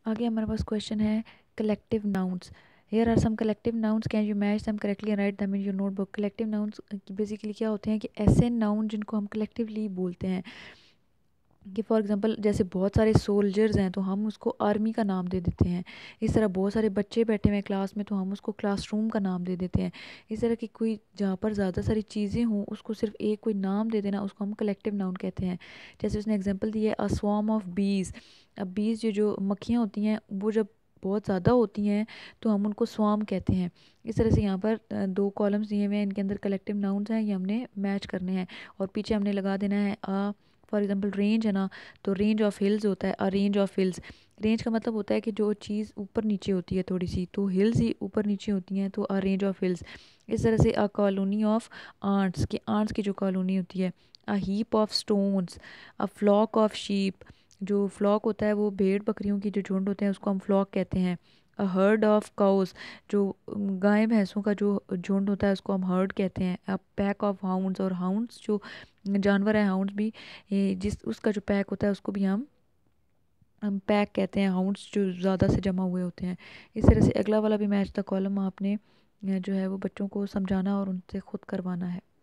आगे हमारे पास क्वेश्चन है collective nouns. Here are some collective nouns, can you match them correctly and write them in your notebook. Collective nouns basically क्या होते हैं कि ऐसे नाउन जिनको हम कलेक्टिवली बोलते हैं कि फॉर एग्जांपल जैसे बहुत सारे सोल्जर्स हैं तो हम उसको आर्मी का नाम दे देते हैं। इस तरह बहुत सारे बच्चे बैठे हुए हैं क्लास में तो हम उसको क्लासरूम का नाम दे देते हैं। इस तरह की कोई जहाँ पर ज़्यादा सारी चीज़ें हों उसको सिर्फ एक कोई नाम दे देना उसको हम कलेक्टिव नाउन कहते हैं। जैसे उसने एग्जांपल दी है अ स्वॉर्म ऑफ बीज। अब बीज जो मक्खियाँ होती हैं वो जब बहुत ज़्यादा होती हैं तो हम उनको स्वाम कहते हैं। इस तरह से यहाँ पर दो कॉलम्स दिए हुए हैं, इनके अंदर कलेक्टिव नाउन्स हैं, ये हमने मैच करने हैं और पीछे हमने लगा देना है अ। फॉर एग्जांपल रेंज है ना, तो रेंज ऑफ हिल्स होता है a range of hills. Range का मतलब होता है कि जो चीज़ ऊपर नीचे होती है थोड़ी सी, तो हिल्स ही ऊपर नीचे होती हैं तो अ रेंज ऑफ हिल्स। इस तरह से अ कॉलोनी ऑफ आंट्स की जो कॉलोनी होती है। A heap of stones, a flock of sheep. जो फ्लॉक होता है वो भेड़ बकरियों की जो झुंड होते हैं उसको हम फ्लॉक कहते हैं। अ हर्ड ऑफ काउस, जो गाय भैंसों का जो झुंड होता है उसको हम हर्ड कहते हैं। अ पैक ऑफ हाउंड्स, और हाउंड्स जो जानवर है हाउंड्स भी, ये जिस उसका जो पैक होता है उसको भी हम पैक कहते हैं, हाउंड्स जो ज़्यादा से जमा हुए होते हैं। इस तरह से अगला वाला भी मैच द कॉलम आपने जो है वो बच्चों को समझाना और उनसे खुद करवाना है।